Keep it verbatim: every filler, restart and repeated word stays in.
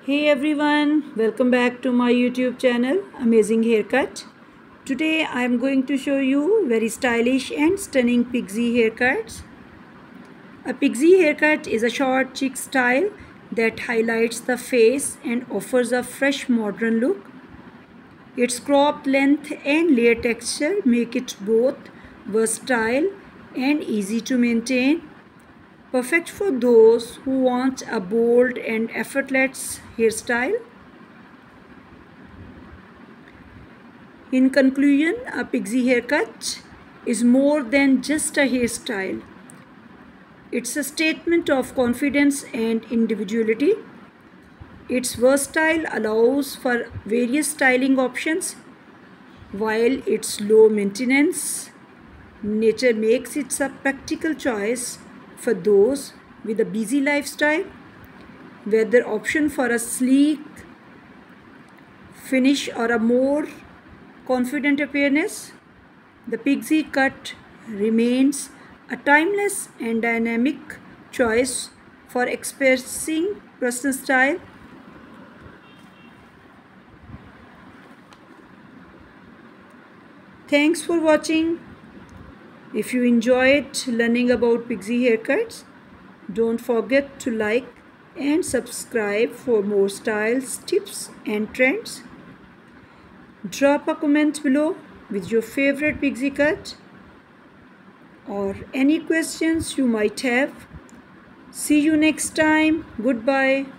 Hey everyone, welcome back to my YouTube channel Amazing Haircut. Today I am going to show you very stylish and stunning pixie haircuts. A pixie haircut is a short chic style that highlights the face and offers a fresh modern look. Its cropped length and layer texture make it both versatile and easy to maintain. Perfect for those who want a bold and effortless hairstyle. In conclusion, a pixie haircut is more than just a hairstyle. It's a statement of confidence and individuality. Its versatile allows for various styling options, while its low maintenance nature makes it a practical choice for those with a busy lifestyle. Whether option for a sleek finish or a more confident appearance, the pixie cut remains a timeless and dynamic choice for expressing personal style. Thanks for watching. If you enjoyed learning about pixie haircuts, don't forget to like and subscribe for more styles, tips and trends. Drop a comment below with your favorite pixie cut or any questions you might have. See you next time. Goodbye.